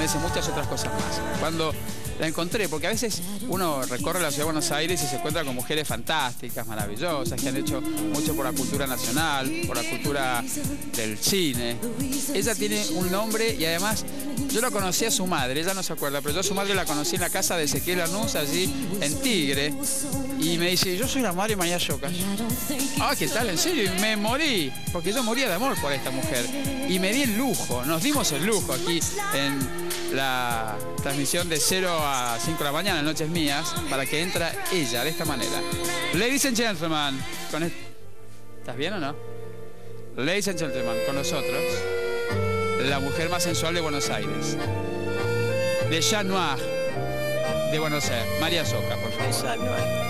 meses muchas otras cosas más. Cuando la encontré, porque a veces uno recorre la ciudad de Buenos Aires y se encuentra con mujeres fantásticas, maravillosas, que han hecho mucho por la cultura nacional, por la cultura del cine. Ella tiene un nombre y además yo la conocí a su madre, ella no se acuerda, pero yo a su madre la conocí en la casa de Ezequiel Arnús, allí en Tigre, y me dice, yo soy la madre de María Socas. Ah, ¿qué tal? ¿En serio? Y me morí, porque yo moría de amor por esta mujer. Y me di el lujo, nos dimos el lujo aquí en la transmisión de 0 a 5 de la mañana, Noches Mías, para que entra ella de esta manera. Ladies and gentlemen, ¿estás bien o no? Ladies and gentlemen, con nosotros, la mujer más sensual de Buenos Aires, de Chat Noir de Buenos Aires, María Socas, por favor. Chat Noir.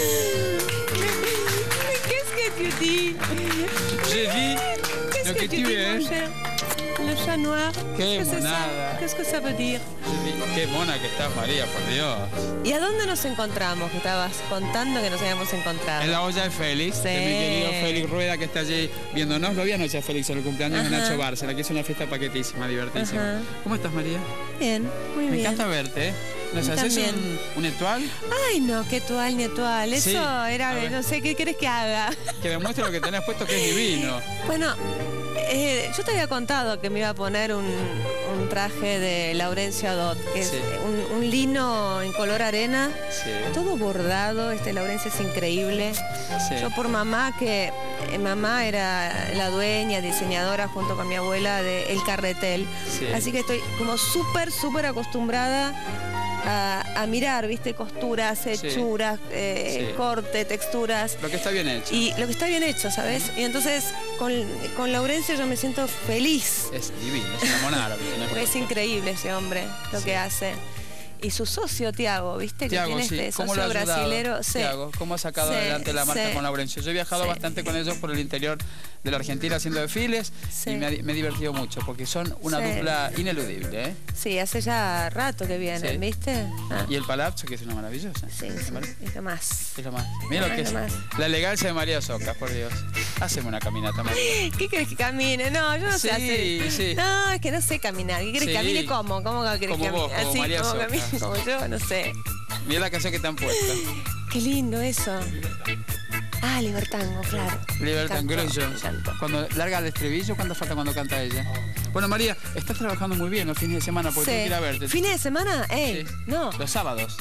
Qu'est-ce que tu dis? Je dis lo que tu es. Le Chat Noir. Qué monada. Qu'est-ce que ça veut dire? Qué mona que estás, María, por Dios. ¿Y a dónde nos encontramos? Que estabas contando que nos habíamos encontrado. En la olla de Félix, Sí. de mi querido Félix Rueda, que está allí viéndonos. Lo vi anoche a Félix en el cumpleaños de Nacho Bárcena, que es una fiesta paquetísima, divertísima. Ajá. ¿Cómo estás, María? Bien, muy bien. Me encanta verte, ¿eh? ¿Nos haces un etual? Ay, no, qué tual, ni tual. Eso Sí, era, no sé, ¿qué querés que haga? Que demuestre lo que tenés puesto, que es divino. Bueno, yo te había contado que me iba a poner un traje de Laurencio Adot, que Sí. es un lino en color arena, Sí. todo bordado. Laurencio es increíble. Sí. Yo por mamá, que mamá era la dueña, diseñadora junto con mi abuela de El Carretel. Sí. Así que estoy como súper acostumbrada a mirar, ¿viste? Costuras, hechuras, corte, texturas. Lo que está bien hecho. Y lo que está bien hecho, ¿sabes? Y entonces con Laurencio yo me siento feliz. Es divino, es una monada. Porque es increíble ese hombre, lo que hace. Y su socio, Tiago, ¿viste? Tiago, que tiene este socio brasilero. Sí. Tiago, ¿cómo ha sacado adelante la marca con Laurencio? Yo he viajado bastante con ellos por el interior de la Argentina haciendo desfiles y me he divertido mucho porque son una dupla ineludible, ¿eh? Sí, hace ya rato que vienen, ¿viste? Ah. Y el palazzo, que es una maravillosa. Sí, es lo más. Es lo más. Mira lo que es la elegancia de María Socas, por Dios. Haceme una caminata, María. ¿Qué querés que camine? No, yo no sé hacer. Sí. No, es que no sé caminar. ¿Qué querés que camine? ¿Cómo? ¿Cómo querés que camine? Vos, como Así, María como Socas. camine, como yo, no sé. Mira la canción que te han puesto. Qué lindo eso. Ah, Libertango, claro. Libertango, cuando larga el estribillo, ¿cuánto falta cuando canta ella? Bueno, María, estás trabajando muy bien los fines de semana porque tengo que ir a verte. ¿Fines de semana? Sí. No. Los sábados.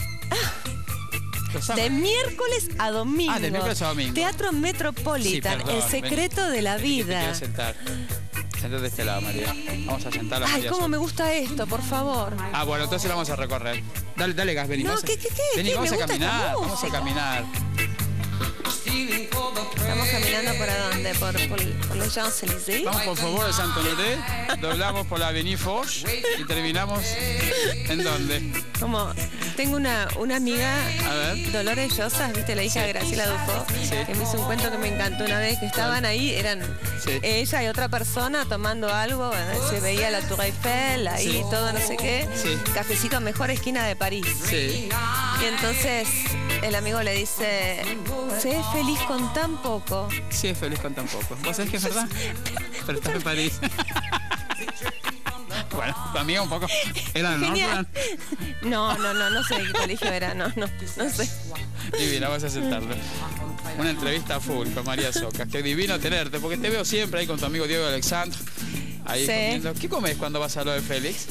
De miércoles a domingo. Ah, de miércoles a domingo. Teatro Metropolitan, perdón, El secreto de la vida. Te quiero sentar. Sentate de este lado, María. Vamos a sentar a María. Ay, cómo me gusta esto, por favor. Ah, bueno, entonces lo vamos a recorrer. Dale gas, vení. No, ¿qué? Vení, vamos a caminar. Vamos a caminar. ¿Estamos caminando para dónde? ¿Por los Champs-Élysées? Vamos por favor de Saint-Honoré, doblamos por la Avenue Foch y terminamos ¿en dónde? Como tengo una amiga, Dolores Llosas, ¿viste? La hija de Graciela Dufo, que me hizo un cuento que me encantó una vez, que estaban ahí, eran ella y otra persona tomando algo, se veía la Tour Eiffel, ahí todo no sé qué, cafecito mejor esquina de París. Sí. Y entonces el amigo le dice, sé feliz con tan poco. Sí, es feliz con tan poco. ¿Vos sabés que es verdad? Pero estás en París. Bueno, tu amiga un poco. ¿Era de Northland? No sé de qué colegio era, no sé. Divina, vas a sentarlo. Una entrevista full con María Socas. Qué divino tenerte, porque te veo siempre ahí con tu amigo Diego Alexandre. Ahí comiendo. ¿Qué comes cuando vas a lo de Félix?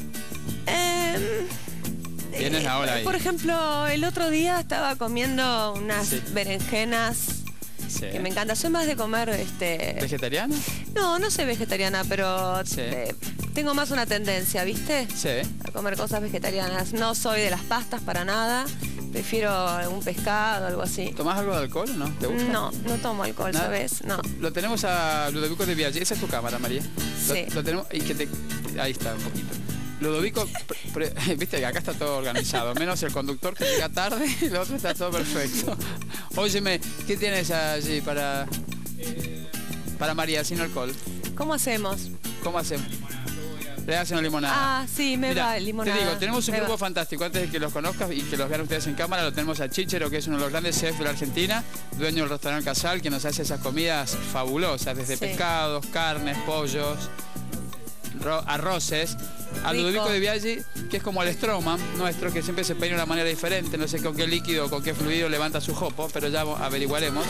Tienes ahora ahí. Por ejemplo, el otro día estaba comiendo unas berenjenas que me encanta. Soy más de comer ¿Vegetariana? No soy vegetariana, pero tengo más una tendencia, ¿viste? Sí. A comer cosas vegetarianas. No soy de las pastas para nada. Prefiero algún pescado, algo así. ¿Tomás algo de alcohol o no? ¿Te gusta? No tomo alcohol, ¿Nada? ¿sabes? No. Lo tenemos a Ludovico de Viaggi. Esa es tu cámara, María. Sí. Lo tenemos y ahí está un poquito. Ludovico, viste que acá está todo organizado, menos el conductor que llega tarde y el otro está todo perfecto. Óyeme, ¿qué tienes allí para María sin alcohol? ¿Cómo hacemos? ¿Cómo hacemos? Le hacen una limonada. Ah, sí, va limonada. Te digo, tenemos un grupo fantástico. Antes de que los conozcas y que los vean ustedes en cámara, lo tenemos a Chichero, que es uno de los grandes chefs de la Argentina, dueño del restaurante Casal, que nos hace esas comidas fabulosas, desde pescados, carnes, pollos. arroces, a Ludovico de Biaggi, que es como el Stroman nuestro, que siempre se peina de una manera diferente, no sé con qué líquido o con qué fluido levanta su jopo, pero ya averiguaremos.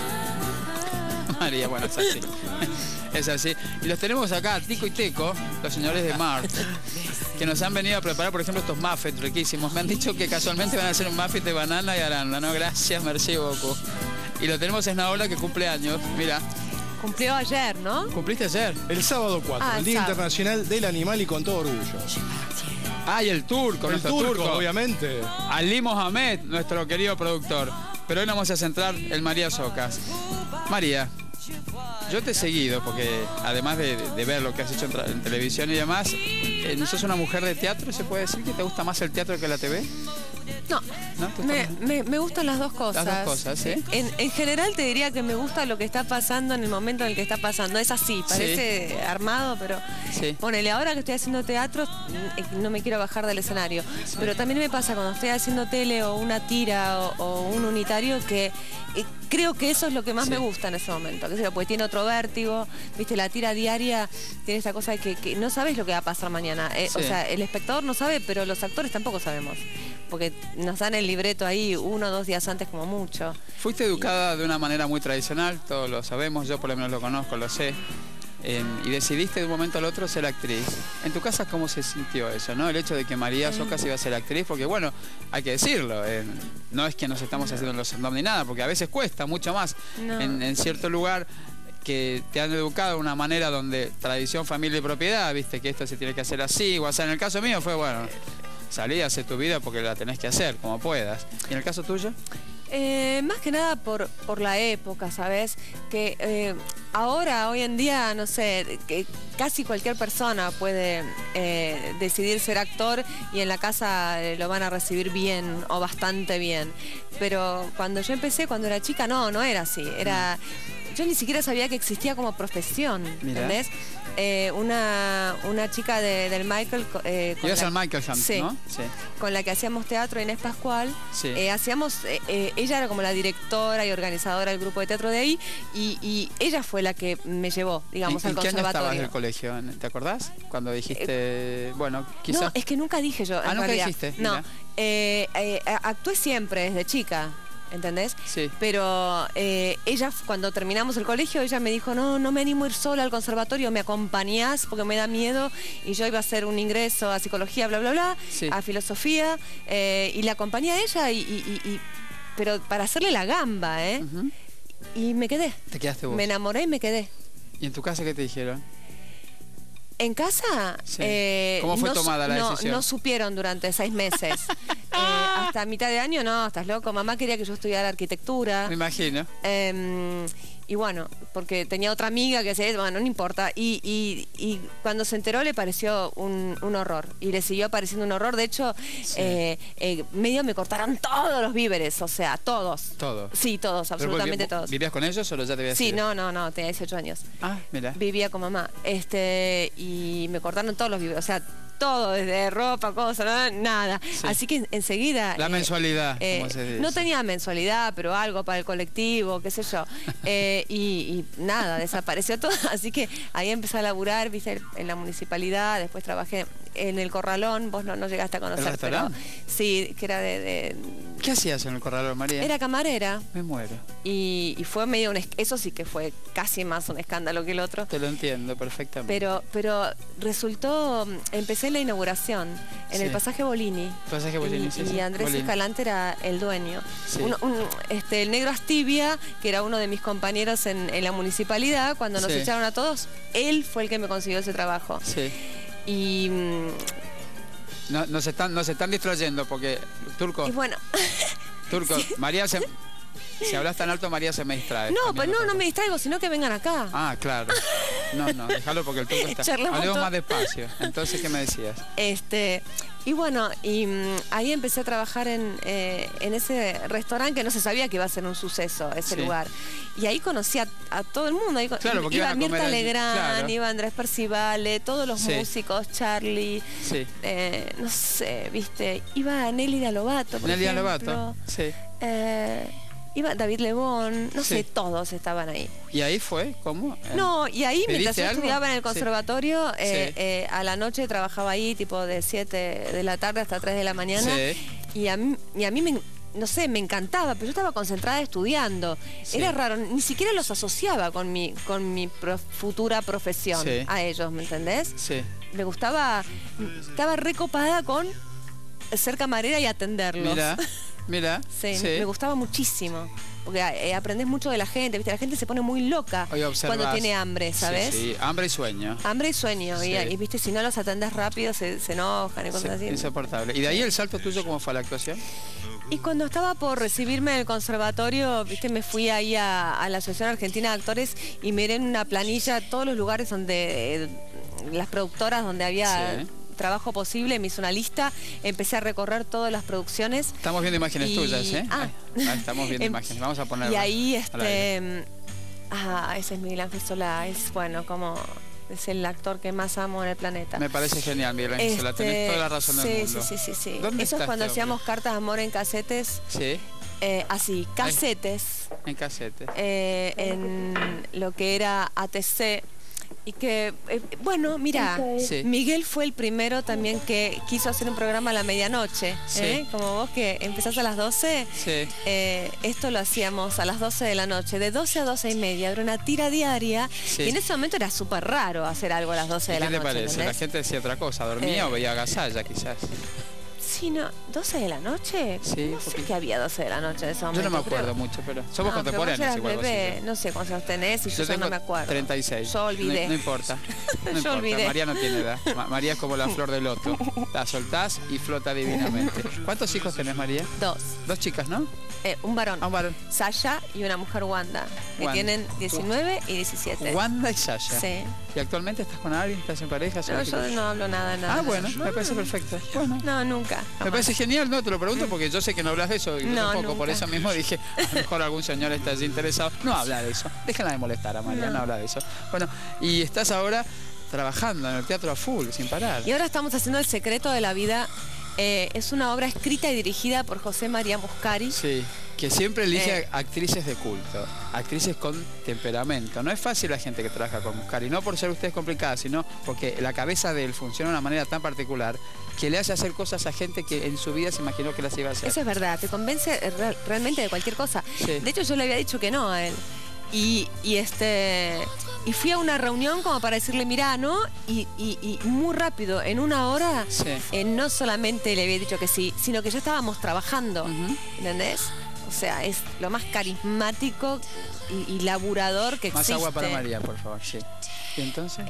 María, bueno, es así. Es así. Y los tenemos acá, Tico y Teco, los señores de Mart, que nos han venido a preparar, por ejemplo, estos muffins riquísimos. Me han dicho que casualmente van a hacer un muffin de banana y arándano. Gracias, merci beaucoup. Y lo tenemos en Naola, que cumple años. Mira. Cumplió ayer, ¿no? ¿Cumpliste ayer? El sábado 4, el Día Internacional del Animal, y con todo orgullo. Ah, y el turco, nuestro turco, obviamente. Ali Mohamed, nuestro querido productor. Pero hoy nos vamos a centrar en María Socas. María, yo te he seguido porque además de ver lo que has hecho en televisión y demás, ¿sos una mujer de teatro? ¿Se puede decir que te gusta más el teatro que la TV? No, me gustan las dos cosas. Las dos cosas, ¿sí? En general te diría que me gusta lo que está pasando en el momento en el que está pasando. Es así, parece armado, pero ponele, ahora que estoy haciendo teatro, no me quiero bajar del escenario. Pero también me pasa cuando estoy haciendo tele o una tira o un unitario que creo que eso es lo que más me gusta en ese momento. Porque tiene otro vértigo, viste, la tira diaria tiene esa cosa de que no sabes lo que va a pasar mañana. O sea, el espectador no sabe, pero los actores tampoco sabemos. Porque nos dan el libreto ahí 1 o 2 días antes como mucho. Fuiste educada de una manera muy tradicional, todos lo sabemos, yo por lo menos lo conozco, lo sé. Y decidiste de un momento al otro ser actriz. En tu casa, ¿cómo se sintió eso, no? El hecho de que María Socas iba a ser actriz, porque bueno, hay que decirlo, no es que nos estamos haciendo los ni nada, porque a veces cuesta mucho más en cierto lugar que te han educado de una manera donde tradición, familia y propiedad, viste que esto se tiene que hacer así, o sea, en el caso mío fue, bueno, salí a hacer tu vida porque la tenés que hacer, como puedas. ¿Y en el caso tuyo? Más que nada por la época, ¿sabes? Que ahora, hoy en día, no sé, que casi cualquier persona puede decidir ser actor y en la casa lo van a recibir bien o bastante bien. Pero cuando yo empecé, cuando era chica, no era así. Yo ni siquiera sabía que existía como profesión, ¿entendés? Una chica del Michael... Ibas al Michael, ¿no? Sí. Con la que hacíamos teatro, Inés Pascual. Ella era como la directora y organizadora del grupo de teatro de ahí y ella fue la que me llevó, digamos, al conservatorio. ¿En qué año estabas del colegio? ¿Te acordás? Cuando dijiste, bueno, quizás... No, es que nunca dije yo, en nunca realidad. Dijiste. No, actué siempre desde chica. ¿Entendés? Sí. Pero ella, cuando terminamos el colegio, ella me dijo, no me animo a ir sola al conservatorio, me acompañás porque me da miedo. Y yo iba a hacer un ingreso a psicología, bla, bla, bla, a filosofía, y la acompañé a ella, pero para hacerle la gamba, Y me quedé. ¿Te quedaste vos? Me enamoré y me quedé. ¿Y en tu casa qué te dijeron? En casa, ¿cómo fue tomada la decisión? No supieron durante 6 meses. Hasta mitad de año, no, estás loco. Mamá quería que yo estudiara arquitectura. Me imagino. Y bueno, porque tenía otra amiga que hacía eso, bueno, no importa. Y cuando se enteró le pareció un horror. Y le siguió pareciendo un horror. De hecho, medio me cortaron todos los víveres, o sea, todos. ¿Todos? Sí, todos, absolutamente todos. ¿Vivías con ellos o ya te habías ido? Sí, no, tenía 18 años. Ah, mira. Vivía con mamá. Y me cortaron todos los víveres, o sea, todo, desde ropa, cosas, nada. Así que enseguida... La mensualidad, como se dice. No tenía mensualidad, pero algo para el colectivo, qué sé yo. Y nada, desapareció todo. Así que ahí empecé a laburar, viste, en la municipalidad. Después trabajé en el Corralón. Vos no llegaste a conocer. ¿El restaurante? Sí, que era ¿Qué hacías en el Corralón, María? Era camarera. Me muero. Y fue medio eso sí que fue casi más un escándalo que el otro. Te lo entiendo perfectamente. Pero resultó, empecé la inauguración en el Pasaje Bolini. Pasaje Bolini, y Andrés Escalante era el dueño. Sí. El negro Astivia, que era uno de mis compañeros en la municipalidad, cuando nos echaron a todos, él fue el que me consiguió ese trabajo. Sí. Y... Nos están distrayendo porque Turco. Y bueno. Turco, María si hablas tan alto, María se me distrae. No, pues no me distraigo, sino que vengan acá. Ah, claro. No, déjalo porque el Turco está... Hablemos más despacio. Entonces, ¿qué me decías? Y bueno, ahí empecé a trabajar en ese restaurante que no se sabía que iba a ser un suceso, ese lugar. Y ahí conocí a todo el mundo. Ahí iba Mirta Legrand, iba Andrés Percivale, todos los músicos, Charlie, no sé, viste, iba Nelly Lovato, por ejemplo. Nelly Lovato, sí. Iba David Lebón, no sé, todos estaban ahí. ¿Y ahí fue? ¿Cómo? No, y ahí mientras yo estudiaba en el conservatorio, Sí. a la noche trabajaba ahí tipo de 7 de la tarde hasta 3 de la mañana. Sí. Y a mí me, no sé, me encantaba, pero yo estaba concentrada estudiando. Sí. Era raro, ni siquiera los asociaba con mi futura profesión a ellos, ¿me entendés? Sí. Me gustaba, estaba recopada con ser camarera y atenderlos. Mira. Sí, me gustaba muchísimo. Porque aprendes mucho de la gente, ¿viste? La gente se pone muy loca cuando tiene hambre, ¿sabes? Sí, hambre y sueño. Hambre y sueño. Sí. Y, viste, si no los atendés rápido, se enojan y cosas así. Insoportable. ¿Y de ahí el salto tuyo cómo fue a la actuación? Y cuando estaba por recibirme del conservatorio, viste, me fui ahí a la Asociación Argentina de Actores y miré en una planilla todos los lugares donde las productoras donde había trabajo posible, me hice una lista, empecé a recorrer todas las producciones. Estamos viendo imágenes tuyas, ¿eh? Estamos viendo imágenes, vamos a ponerlas. Y ahí, ese es Miguel Ángel Solá, es bueno, como... Es el actor que más amo en el planeta. Me parece genial, Miguel Ángel Solá, tenés toda la razón del mundo. Sí. ¿Dónde Eso es cuando hacíamos cartas de amor en casetes. Sí. Así, casetes. En casetes. En lo que era ATC. Y que, bueno, mira, Miguel fue el primero también que quiso hacer un programa a la medianoche. Como vos que empezás a las 12, esto lo hacíamos a las 12 de la noche, de 12 a 12 y media, era una tira diaria. Y en ese momento era súper raro hacer algo a las 12 de la noche. ¿Qué te parece? ¿Entendés? La gente decía otra cosa, dormía o veía Agasalla quizás. Sí, no, 12 de la noche. Sí, no sé que había 12 de la noche en ese momento. Yo no me acuerdo mucho, pero somos contemporáneos igual. No sé cuántos tenés y yo no me acuerdo. 36. Yo olvidé. No importa. Yo olvidé. María no tiene edad. María es como la flor de loto. La soltás y flota divinamente. ¿Cuántos hijos tenés, María? 2. 2 chicas, ¿no? Un varón. Un varón. Sasha y una mujer, Wanda, que tienen 19 y 17. Wanda y Sasha. Sí. ¿Y actualmente estás con alguien? ¿Estás en pareja? No, yo no hablo nada. Bueno, me parece perfecto. Bueno. No, nunca. Me parece genial, no, te lo pregunto porque yo sé que no hablas de eso y yo tampoco, nunca. por eso mismo dije, a lo mejor algún señor está allí interesado. No habla de eso, déjala de molestar a María, no habla de eso. Bueno, y estás ahora trabajando en el teatro a full, sin parar. Y ahora estamos haciendo El secreto de la vida. Es una obra escrita y dirigida por José María Muscari. Sí, que siempre elige actrices de culto, actrices con temperamento. No es fácil la gente que trabaja con Muscari, no por ser ustedes complicadas, sino porque la cabeza de él funciona de una manera tan particular que le hace hacer cosas a gente que en su vida se imaginó que las iba a hacer. Eso es verdad, te convence realmente de cualquier cosa. Sí. De hecho, yo le había dicho que no a él. Y fui a una reunión como para decirle, mirá, ¿no? Y muy rápido, en una hora, no solamente le había dicho que sí, sino que ya estábamos trabajando, ¿entendés? O sea, es lo más carismático y laburador que existe. Más agua para María, por favor, sí. ¿Y entonces?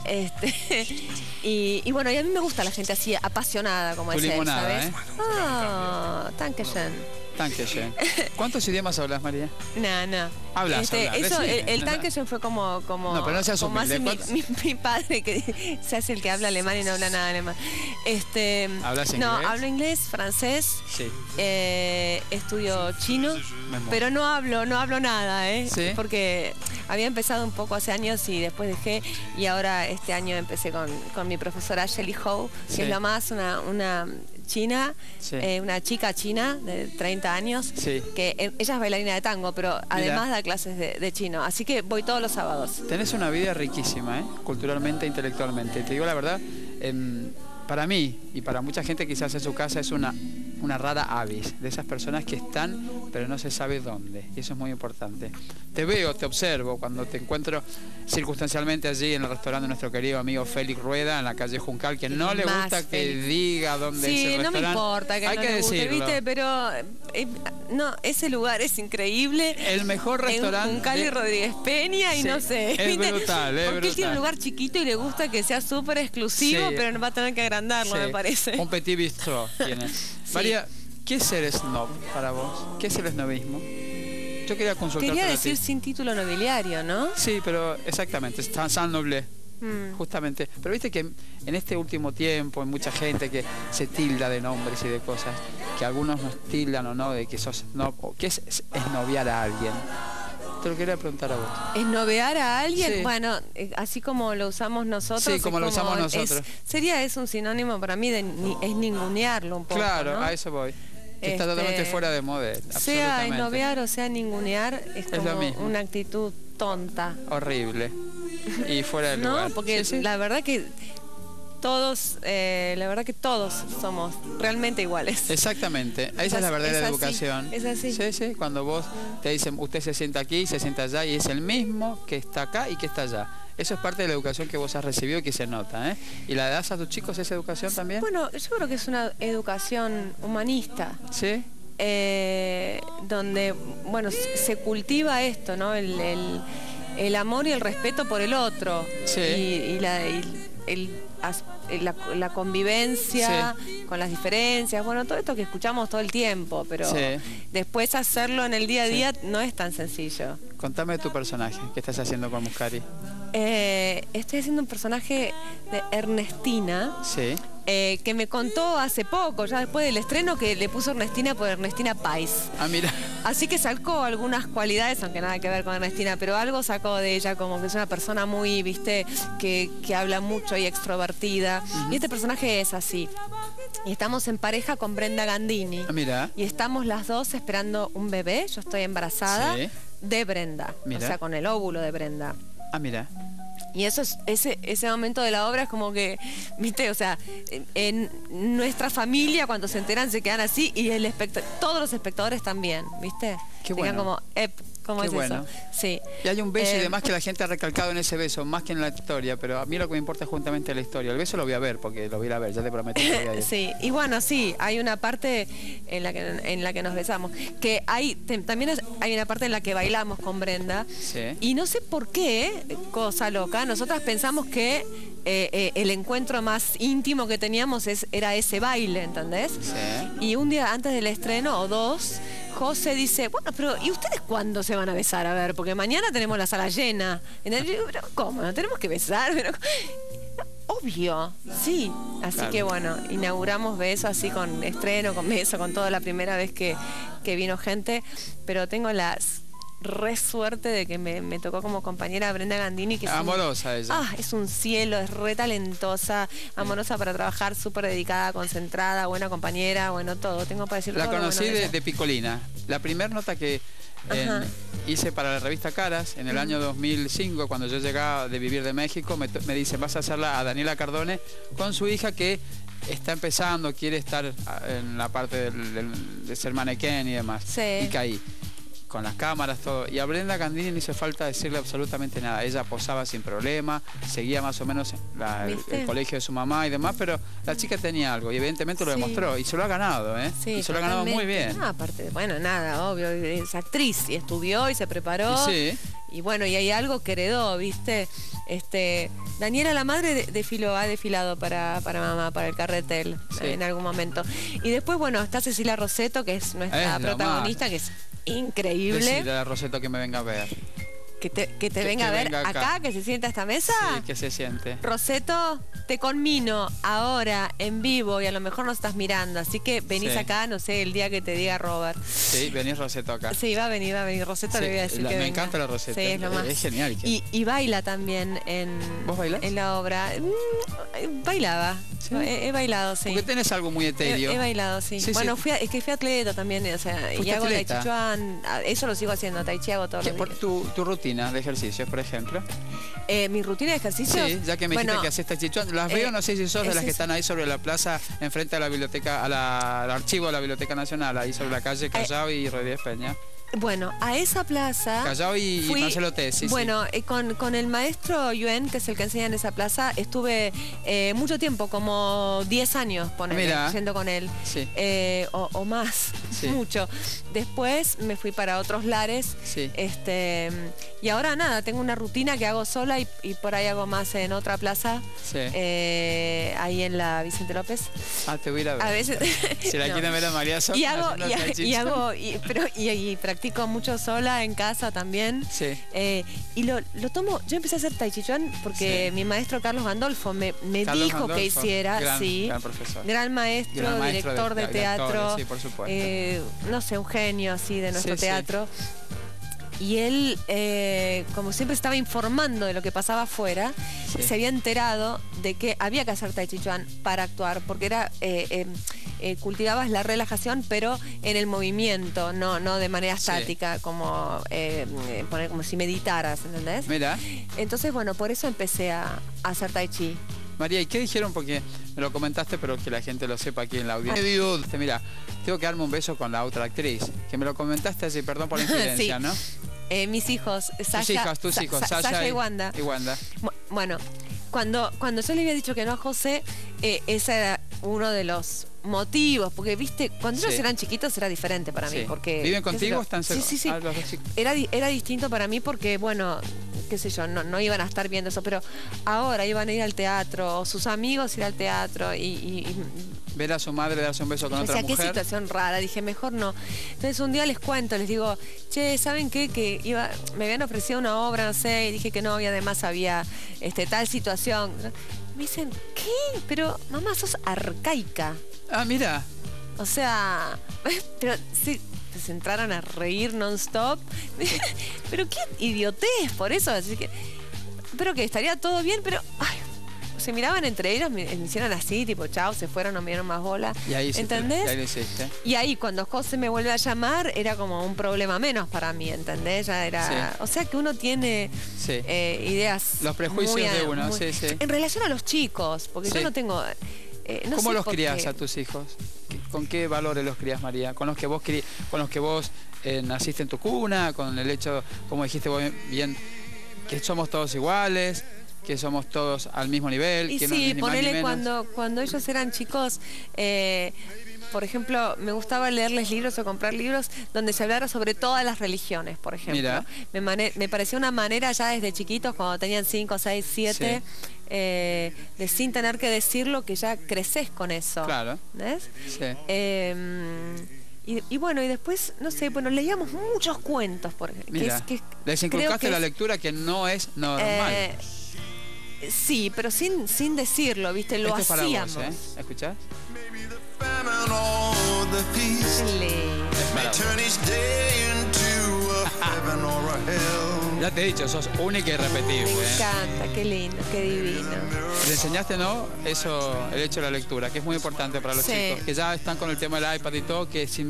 Y bueno, y a mí me gusta la gente así, apasionada como es él, ¿sabes? Dankeschön. Tanquechen. ¿Cuántos idiomas hablas, María? No. Hablas. El Tanquechen fue como no, pero no seas humilde. Mi padre, que se hace el que habla alemán y no habla nada alemán. ¿Hablas inglés? No, hablo inglés, francés. Sí. Estudio chino, pero no hablo nada, ¿Sí? Porque había empezado un poco hace años y después dejé, y ahora este año empecé con mi profesora Shelly Howe, que es lo más una china, una chica china de 30 años, que ella es bailarina de tango, pero además da clases de chino, así que voy todos los sábados. Tenés una vida riquísima, culturalmente, intelectualmente. Te digo la verdad, para mí y para mucha gente quizás en su casa es una rara avis, de esas personas que están pero no se sabe dónde, y eso es muy importante. Te veo, te observo cuando te encuentro circunstancialmente allí en el restaurante de nuestro querido amigo Félix Rueda en la calle Juncal, que no le gusta que diga dónde es el restaurante. Sí, no me importa que hay no que le guste, decirlo. ¿viste? Pero no, ese lugar es increíble. El mejor restaurante en Juncal y Rodríguez Peña y no sé. Es brutal, porque él tiene un lugar chiquito y le gusta que sea súper exclusivo, pero no va a tener que agrandarlo, me parece. Un petit bistrot tiene. María, ¿qué es ser snob para vos? ¿Qué es el snobismo? Yo quería consultarte. Quería decir sin título nobiliario, ¿no? Sí, pero exactamente, sans noble. Justamente. Pero viste que en este último tiempo hay mucha gente que se tilda de nombres y de cosas, que algunos nos tildan o no de que sos snob, o ¿qué es esnoviar a alguien? Te lo quería preguntar a vos. ¿Esnovear a alguien? Sí. Bueno, así como lo usamos nosotros. Sí, como lo usamos nosotros. Es un sinónimo para mí de es ningunearlo un poco. Claro, ¿no? a eso voy. Está totalmente fuera de moda. Sea esnoviar o sea ningunear, es como una actitud tonta. Horrible. Y fuera del lugar. No, porque la verdad que todos somos realmente iguales. Exactamente, esa es la verdadera educación. Es así. Sí, sí, cuando vos te dicen, usted se sienta aquí, se sienta allá, y es el mismo que está acá y que está allá. Eso es parte de la educación que vos has recibido y que se nota, ¿eh? ¿Y la das a tus chicos esa educación también? Bueno, yo creo que es una educación humanista. ¿Sí? Donde, bueno, se cultiva esto, ¿no? El amor y el respeto por el otro. Sí. Y la convivencia con las diferencias, bueno, todo esto que escuchamos todo el tiempo, pero después hacerlo en el día a día no es tan sencillo. Contame de tu personaje, ¿qué estás haciendo con Muscari? Estoy haciendo un personaje de Ernestina, que me contó hace poco, ya después del estreno, que le puso Ernestina por Ernestina Pais. Ah, mira. Así que sacó algunas cualidades, aunque nada que ver con Ernestina, pero algo sacó de ella, como que es una persona muy, viste, que habla mucho y extrovertida. Y este personaje es así. Y estamos en pareja con Brenda Gandini. Ah, mira. Y estamos las dos esperando un bebé. Yo estoy embarazada de Brenda. Mira. O sea, con el óvulo de Brenda. Ah, mira. Y eso es, ese momento de la obra es como que, viste, o sea, en nuestra familia cuando se enteran se quedan así y todos los espectadores también, viste. Qué bueno. Como, ¿cómo Qué es bueno. eso? Sí. Y hay un beso y demás que la gente ha recalcado en ese beso, más que en la historia, pero a mí lo que me importa es justamente la historia. El beso lo voy a ver, porque lo voy a ir a ver, ya te prometo que lo voy a ir. Sí, y bueno, sí, hay una parte en la que nos besamos, que también hay una parte en la que bailamos con Brenda, y no sé por qué, cosa loca, nosotras pensamos que el encuentro más íntimo que teníamos era ese baile, ¿entendés? Sí. Y un día antes del estreno, o dos, José dice, bueno, pero ¿y ustedes cuándo se van a besar? A ver, porque mañana tenemos la sala llena. Y yo digo, pero ¿cómo? ¿No tenemos que besar? Pero, obvio, sí. Así que bueno, inauguramos beso así con estreno, con beso, con toda la primera vez que vino gente. Pero tengo re suerte de que me tocó como compañera Brenda Gandini, que es amorosa ella. Es un cielo, es re talentosa, amorosa para trabajar, súper dedicada, concentrada, buena compañera, bueno, todo. Tengo para decir La todo conocí bueno de Picolina. La primera nota que hice para la revista Caras en el año 2005, cuando yo llegaba de vivir de México, me dice, vas a hacerla a Daniela Cardone con su hija que está empezando, quiere estar en la parte de ser manequén y demás. Y caí. Con las cámaras, todo. Y a Brenda Gandini no hizo falta decirle absolutamente nada. Ella posaba sin problema, seguía más o menos el colegio de su mamá y demás, pero la chica tenía algo y evidentemente lo demostró. Y se lo ha ganado, ¿eh? Sí, y se lo ha ganado muy bien. Aparte, bueno, nada, obvio, es actriz y estudió y se preparó. Y bueno, y hay algo que heredó, ¿viste? Daniela, la madre, ha desfilado para mamá, para el Carretel, en algún momento. Y después, bueno, está Cecilia Rosetto, que es nuestra protagonista, que es increíble. Decirle a Rosetto que me venga a ver. Que te venga a ver acá, que se sienta a esta mesa. Sí, que se siente. Rosetto, te conmino ahora en vivo y a lo mejor nos estás mirando, así que venís acá, no sé, el día que te diga Robert. Sí, venís Rosetto acá. Sí, va a venir Rosetto, le voy a decir que me encanta la Rosetto. Sí, es lo más. Es genial. Y baila también ¿Vos bailás? en la obra. Bailaba. ¿Sí? He bailado, sí. Porque tenés algo muy etéreo. He bailado, sí. Bueno, es que fui atleta también, o sea, y hago Tai Chi Chuan, eso lo sigo haciendo, Tai Chi hago todo lo por tu rutina de ejercicios, por ejemplo. Mi rutina de ejercicios. Sí, ya que me dijiste que haces Tai Chi Chuan, las veo, no sé si sos de las que están ahí sobre la plaza, enfrente a la biblioteca, al archivo de la Biblioteca Nacional, ahí sobre la calle Callao y Rodríguez Peña. Bueno, a esa plaza... Callao y Marcelo T, Bueno, con el maestro Yuen, que es el que enseña en esa plaza, estuve mucho tiempo, como 10 años, yendo con él. O más, mucho. Después me fui para otros lares. Y ahora nada, tengo una rutina que hago sola y por ahí hago más en otra plaza. Ahí en la Vicente López. Te voy a ir a ver. A veces... Si la quieren ver a María Sosa. Y practico mucho sola en casa también. Y lo tomo, yo empecé a hacer Tai Chi Chuan porque mi maestro Carlos Gandolfo me dijo que hiciera, gran profesor. Gran maestro, director de teatro, por supuesto. no sé, un genio así de nuestro teatro. Y él, como siempre estaba informando de lo que pasaba afuera, se había enterado de que había que hacer Tai Chi Chuan para actuar, porque era cultivabas la relajación, pero en el movimiento, no de manera estática, como poner como si meditaras, ¿entendés? Mira. Entonces, bueno, por eso empecé a hacer tai chi. María, ¿y qué dijeron? Porque me lo comentaste, pero que la gente lo sepa aquí en la audiencia. Mira, tengo que darme un beso con la otra actriz, que me lo comentaste así, perdón por la infidencia, ¿no? Mis hijos, tus hijos, Sasha y Wanda. Bueno, cuando yo le había dicho que no a José, ese era uno de los motivos, porque viste, cuando ellos eran chiquitos era diferente para mí, porque ¿viven contigo o están cerca? Sí. Era distinto para mí porque, bueno, qué sé yo, no iban a estar viendo eso, pero ahora iban a ir al teatro, o sus amigos ir al teatro y ver a su madre darse un beso con otra mujer. Qué situación rara, dije, mejor no. Entonces un día les cuento, les digo, che, ¿saben qué? Que me habían ofrecido una obra, no sé, y dije que no, y además había tal situación. Me dicen, ¿qué? Pero mamá, sos arcaica. Ah, mira. O sea, pero sí, se entraron a reír non-stop. Pero qué idiotez por eso. Así que, pero que estaría todo bien, pero ay, se miraban entre ellos, me hicieron así, tipo, chao, se fueron, no me dieron más bola. Y ahí ¿entendés? Y ahí lo hiciste. Y ahí, cuando José me vuelve a llamar, era como un problema menos para mí, ¿entendés? Ya era. O sea que uno tiene ideas. Los prejuicios de uno, sí. En relación a los chicos, porque yo no tengo. No ¿Cómo sé los crías a tus hijos? ¿Con qué valores los crías, María? ¿Con los que vos naciste en tu cuna? ¿Con el hecho, como dijiste vos bien, que somos todos iguales? Que somos todos al mismo nivel. Y que sí, no, ponele cuando ellos eran chicos, por ejemplo, me gustaba leerles libros o comprar libros donde se hablara sobre todas las religiones, por ejemplo. Mira. Me pareció una manera ya desde chiquitos, cuando tenían 5, 6, 7, de sin tener que decirlo, que ya creces con eso. Claro. ¿Ves? Sí. Y bueno, y después, no sé, bueno, leíamos muchos cuentos. Mira, les inculcaste la lectura, que no es normal. Sí, pero sin decirlo, ¿viste? Lo hacíamos. Para vos, ¿escuchás? Ya te he dicho, sos única y irrepetible. Me encanta, qué lindo, qué divino. Le enseñaste, ¿no? Eso, el hecho de la lectura, que es muy importante para los chicos, que ya están con el tema del iPad y todo, que sin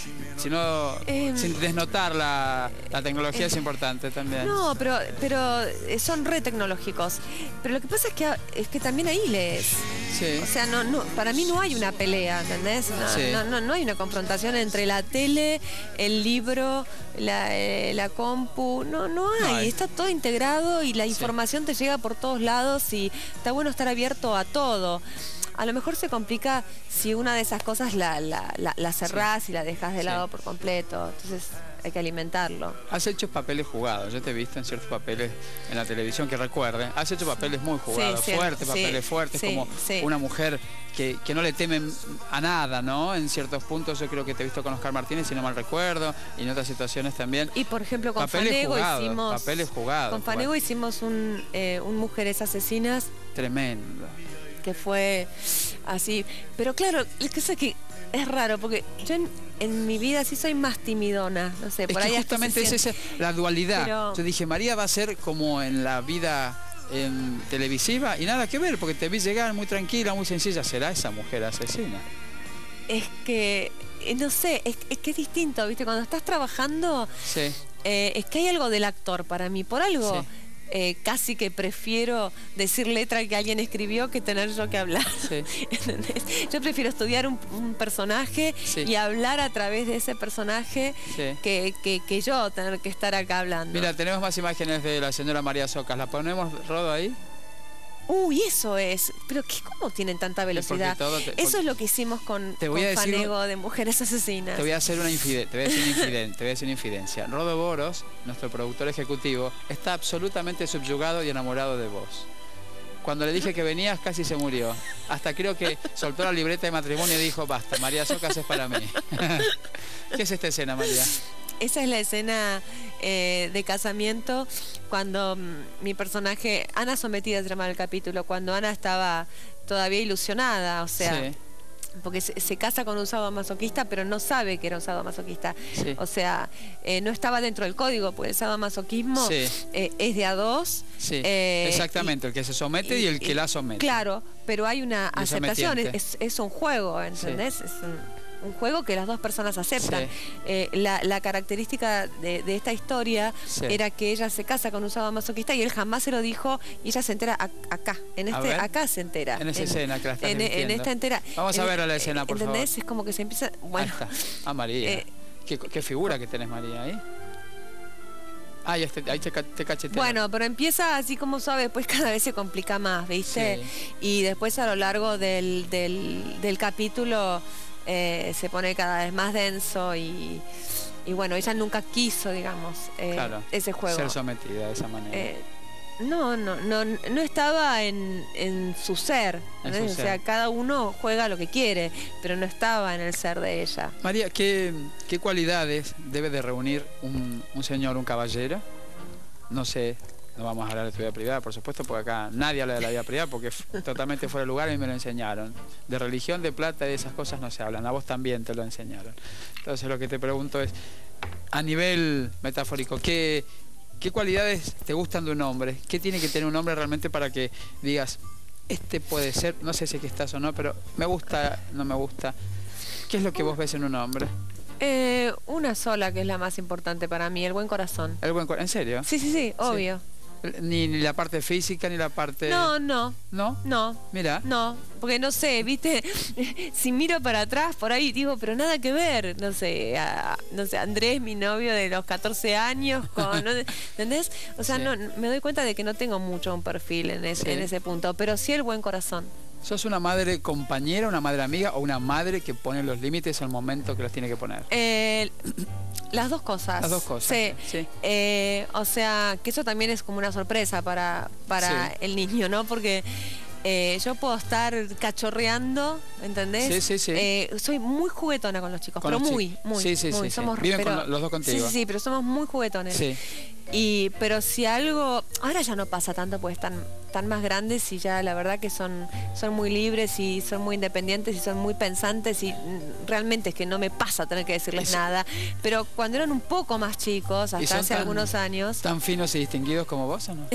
desnotar la tecnología es importante también. No, pero son re tecnológicos. Pero lo que pasa es que también ahí lees. Sí. O sea, para mí no hay una pelea, ¿entendés? No hay una confrontación entre la tele, el libro, la compu. No hay. Está todo integrado y la información te llega por todos lados y está bueno estar abierto a todo. A lo mejor se complica si una de esas cosas la cerrás y la dejas de lado por completo. Entonces hay que alimentarlo. Has hecho papeles jugados. Yo te he visto en ciertos papeles en la televisión que recuerde. Has hecho papeles muy jugados, papeles fuertes, como una mujer que no le temen a nada, ¿no? En ciertos puntos yo creo que te he visto con Oscar Martínez, si no mal recuerdo, y en otras situaciones también. Y por ejemplo con Fanego hicimos... Papeles jugados. Con Fanego hicimos un Mujeres Asesinas. Tremendo. Que fue así. Pero claro, es que es raro, porque yo en mi vida sí soy más timidona. No sé, por ahí justamente es esa la dualidad. Pero yo dije, María va a ser como en la vida televisiva, y nada que ver, porque te vi llegar muy tranquila, muy sencilla. ¿Será esa mujer asesina? Es que, no sé, es que es distinto, ¿viste? Cuando estás trabajando, es que hay algo del actor para mí, por algo. Casi que prefiero decir letra que alguien escribió que tener yo que hablar. ¿Entendés? Yo prefiero estudiar un personaje y hablar a través de ese personaje que yo tener que estar acá hablando. Mira, tenemos más imágenes de la señora María Socas. ¿La ponemos, Rodo, ahí? Uy, eso es. Pero ¿cómo tienen tanta velocidad? Eso es lo que hicimos con Fanego de Mujeres Asesinas. Te voy a hacer una infidencia. Rodo Boros, nuestro productor ejecutivo, está absolutamente subyugado y enamorado de vos. Cuando le dije que venías, casi se murió. Hasta creo que soltó la libreta de matrimonio y dijo, basta, María Socas es para mí. ¿Qué es esta escena, María? Esa es la escena de casamiento, cuando mi personaje, Ana Sometida se llama el capítulo, cuando Ana estaba todavía ilusionada, o sea, porque se casa con un sadomasoquista, pero no sabe que era un sadomasoquista. Sí. O sea, no estaba dentro del código, porque el sadomasoquismo es de a dos. Sí, exactamente, el que se somete y el que la somete. Claro, pero hay una aceptación, es un juego, ¿entendés? Sí. Es un juego que las dos personas aceptan. Sí. La característica de esta historia era que ella se casa con un sadomasoquista y él jamás se lo dijo, y ella se entera acá, acá se entera. En esa escena que la estás en esta entera. Vamos a ver a la escena, por favor. ¿Entendés? Es como que se empieza... Bueno, ahí está. María. ¿Qué figura que tenés, María, ahí? Ahí te cachetea. Bueno, pero empieza así como suave, después cada vez se complica más, ¿viste? Sí. Y después a lo largo del capítulo se pone cada vez más denso y bueno, ella nunca quiso, digamos, ese juego. Ser sometida de esa manera. No estaba en su ser. O sea, cada uno juega lo que quiere, pero no estaba en el ser de ella. María, ¿qué cualidades debe de reunir un señor, un caballero? No sé, no vamos a hablar de tu vida privada, por supuesto, porque acá nadie habla de la vida privada, porque es totalmente fuera de lugar y me lo enseñaron. De religión, de plata y de esas cosas no se hablan, a vos también te lo enseñaron. Entonces lo que te pregunto es, a nivel metafórico, ¿qué cualidades te gustan de un hombre? ¿Qué tiene que tener un hombre realmente para que digas, este puede ser, no sé si aquí estás o no, pero me gusta, no me gusta? ¿Qué es lo que vos ves en un hombre? Una sola, que es la más importante para mí, el buen corazón. ¿El buen corazón? ¿En serio? Sí, obvio. Ni la parte física, ni la parte... No. ¿No? Mira. No, porque no sé, ¿viste? Si miro para atrás, por ahí digo, pero nada que ver. No sé, Andrés, mi novio de los 14 años, ¿entendés? O sea, me doy cuenta de que no tengo mucho un perfil en ese punto, pero sí el buen corazón. ¿Sos una madre compañera, una madre amiga o una madre que pone los límites al momento que los tiene que poner? Las dos cosas. Las dos cosas. Sí. O sea, que eso también es como una sorpresa para el niño, ¿no? Porque yo puedo estar cachorreando, ¿entendés? Sí. Soy muy juguetona con los chicos, pero muy. Sí. Somos, viven con los dos contigo. Sí, pero somos muy juguetones. Sí. Pero si algo... Ahora ya no pasa tanto porque están más grandes y ya la verdad que son muy libres y son muy independientes y son muy pensantes y realmente es que no me pasa tener que decirles nada. Pero cuando eran un poco más chicos, hasta hace algunos años... ¿Tan finos y distinguidos como vos o no?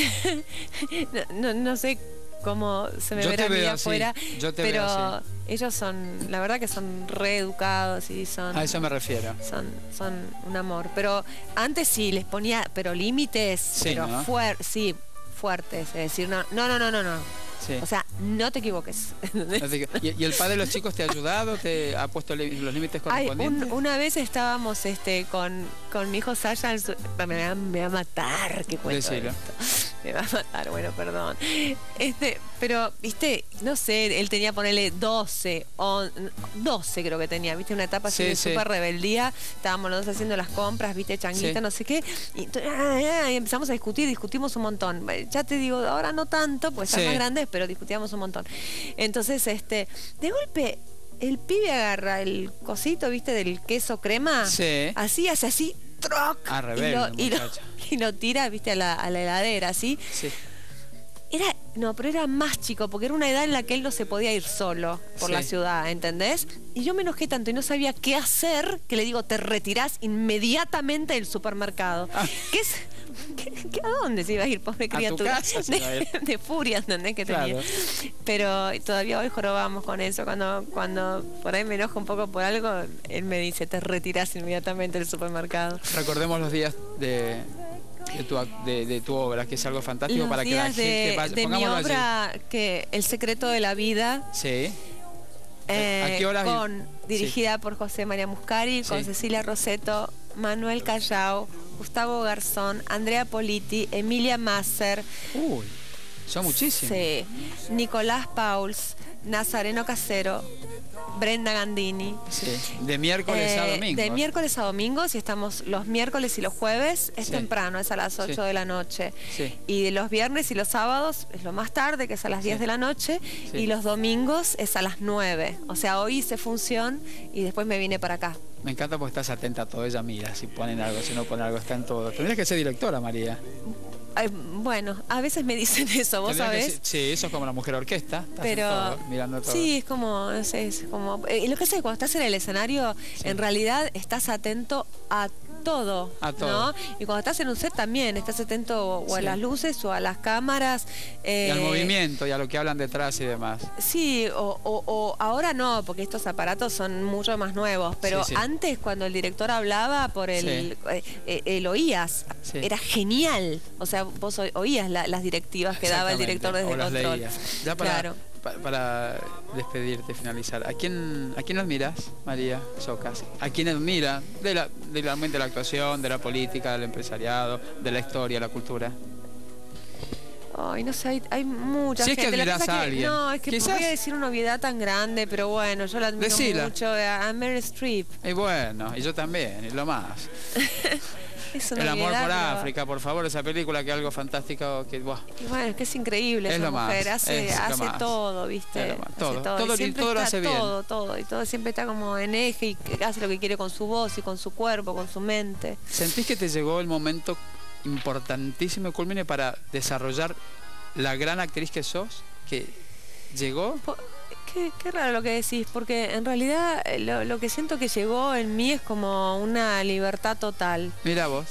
No sé cómo se me verá a mí afuera, pero ellos son, la verdad que son reeducados y son... A eso me refiero. Son un amor. Pero antes sí les ponía, pero límites, pero ¿no? fuertes. Es decir, no. Sí. O sea, no te equivoques. ¿Y el padre de los chicos te ha ayudado? ¿Te ha puesto los límites correspondientes? Una vez estábamos con mi hijo Sasha, me va a matar, ¿qué cuento esto? Me va a matar, bueno, perdón. Pero, viste, no sé, él tenía, ponerle 12 creo que tenía, viste, una etapa así de súper rebeldía. Estábamos los dos haciendo las compras, viste, changuita, no sé qué. Y empezamos a discutimos un montón. Ya te digo, ahora no tanto, pues están más grandes, pero discutíamos un montón. Entonces, de golpe, el pibe agarra el cosito, viste, del queso crema. Así, hace así, troc. Y lo tira, viste, a la heladera, así. Sí. Pero era más chico, porque era una edad en la que él no se podía ir solo por la ciudad, ¿entendés? Y yo me enojé tanto y no sabía qué hacer, que le digo, te retirás inmediatamente del supermercado. ¿A dónde se iba a ir, pobre criatura? A tu casa se iba a ir. De furia, ¿entendés? Que tenía. Pero todavía hoy jorobamos con eso. Cuando por ahí me enojo un poco por algo, él me dice, te retirás inmediatamente del supermercado. Recordemos los días de tu obra, que es algo fantástico para que la gente vaya. De mi obra, que El secreto de la vida. Sí. ¿A qué horas? Dirigida por José María Muscari, con Cecilia Rosetto, Manuel Callao, Gustavo Garzón, Andrea Politi, Emilia Masser. Uy, son muchísimos. Sí. Nicolás Pauls, Nazareno Casero, Brenda Gandini. Sí. De miércoles a domingo. De miércoles a domingos, y estamos los miércoles y los jueves, es temprano, es a las 8 de la noche. Sí. Y los viernes y los sábados es lo más tarde, que es a las 10 de la noche, y los domingos es a las 9. O sea, hoy hice función y después me vine para acá. Me encanta porque estás atenta a todo. Ella mira, si ponen algo, si no ponen algo, está en todo. Tendrías que ser directora, María. Bueno, a veces me dicen eso, ¿vos sabés? Sí, eso es como la mujer orquesta. Pero todo, mirando todo. Sí, es como lo que pasa es que cuando estás en el escenario, en realidad estás atento a todo, ¿no? Y cuando estás en un set también estás atento o a las luces o a las cámaras. Y al movimiento y a lo que hablan detrás y demás. Sí, o ahora no, porque estos aparatos son mucho más nuevos, pero antes cuando el director hablaba por el oías, era genial. O sea, vos oías las directivas que daba el director desde el control. Ya para despedirte, finalizar, ¿a quién admiras, María Socas? ¿A quién admira de la actuación, de la política, del empresariado, de la historia, la cultura? Ay, no sé, hay mucha gente. Si es que admirás a alguien. No, es que quizás voy a decir una obviedad tan grande, pero bueno, yo la admiro mucho, a Meryl Streep. Y bueno, y yo también, y lo más. El amor por África, por favor, esa película que es algo fantástico. Que, y bueno, es que es increíble esa mujer, hace todo, ¿viste? Todo lo hace bien. Todo siempre está como en eje y hace lo que quiere con su voz y con su cuerpo, con su mente. ¿Sentís que te llegó el momento importantísimo y culmine para desarrollar la gran actriz que sos? ¿Que llegó? Qué raro lo que decís, porque en realidad lo que siento que llegó en mí es como una libertad total. Mira vos.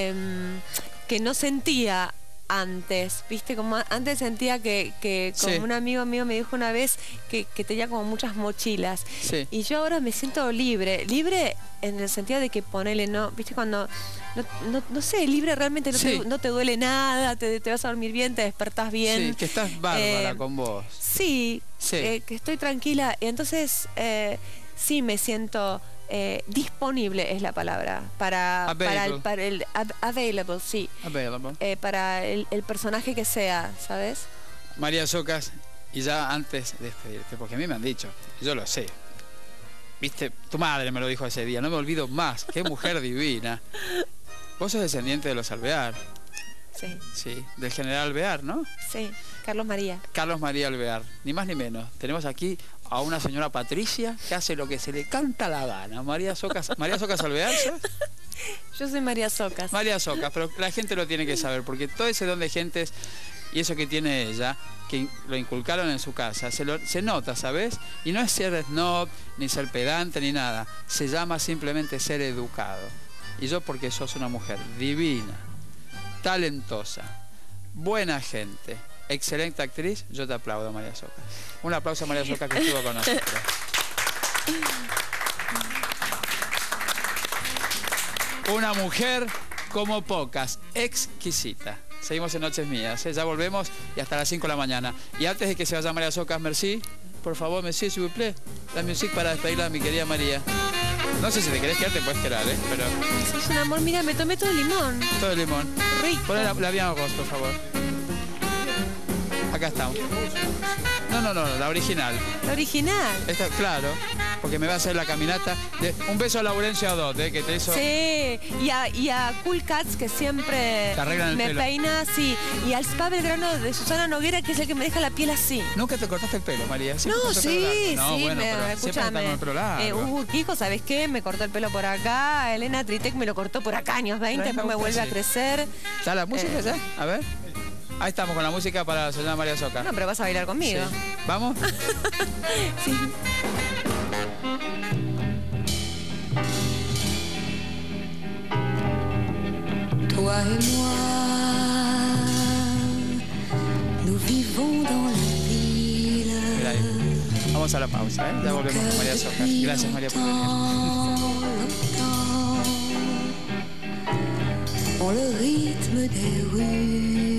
Que no sentía antes, ¿viste? Como antes sentía que como un amigo mío me dijo una vez que tenía como muchas mochilas. Y yo ahora me siento libre en el sentido de que ponele, ¿no? ¿Viste? Cuando... No sé, libre realmente no te duele nada, te vas a dormir bien, te despertás bien. Sí, que estás bárbara con vos. Sí. Que estoy tranquila. Y entonces sí me siento disponible, es la palabra, para el available, sí. Available. Para el personaje que sea, ¿sabes? María Socas, y ya antes de despedirte, porque a mí me han dicho, yo lo sé. Viste, tu madre me lo dijo ese día, no me olvido más, qué mujer divina. Vos sos descendiente de los Alvear. Sí. Sí, del general Alvear, ¿no? Sí, Carlos María. Carlos María Alvear, ni más ni menos. Tenemos aquí a una señora Patricia que hace lo que se le canta la gana. María Socas Alvear, ¿sabes? Yo soy María Socas. María Socas, pero la gente lo tiene que saber, porque todo ese don de gentes y eso que tiene ella, que lo inculcaron en su casa, se nota, ¿sabes? Y no es ser snob, ni ser pedante, ni nada. Se llama simplemente ser educado. Y yo porque sos una mujer divina, talentosa, buena gente, excelente actriz, yo te aplaudo, María Socas. Un aplauso a María Socas que estuvo con nosotros. Una mujer como pocas, exquisita. Seguimos en Noches Mías, ¿eh? Ya volvemos y hasta las 5 de la mañana. Y antes de que se vaya María Socas, merci, por favor, merci, s'il vous plaît, la musique para despedirla a mi querida María. No sé si te querés quedar, te puedes quedar, ¿eh? Pero... Es un amor, mira, me tomé todo el limón. Todo el limón. Rico. Poné la Bien Rose, por favor. Acá estamos. No, la original. ¿La original? Esta, claro, porque me va a hacer la caminata. Un beso a Laurencio Adot, que te hizo... Sí, y a Cool Cats, que siempre me peina así. Y al Spa Belgrano de Susana Noguera, que es el que me deja la piel así. ¿Nunca te cortaste el pelo, María? No, sí, bueno, escúchame. Kiko, ¿sabes qué? Me cortó el pelo por acá. Elena Tritec me lo cortó por acá, años 20, después me vuelve a crecer. ¿Está la música ya? A ver. Ahí estamos con la música para la señora María Socas. No, pero vas a bailar conmigo. Sí. ¿Vamos? Sí. Toi et moi, nous vivons dans la ville. Mira ahí. Vamos a la pausa, ¿eh? Ya volvemos con María Socas. Gracias, María, por venir. On le rythme des rues.